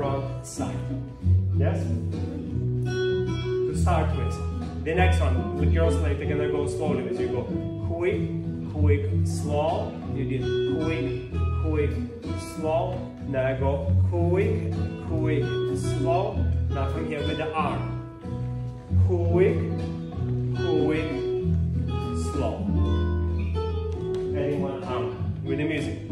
front side. Yes? To start with. The next one, the girls like they're gonna go slowly as you go. Quick, quick, slow. You did quick, quick, slow. Now I go quick, quick, slow. Now from here with the arm. Quick, quick, slow. Adding one arm with the music.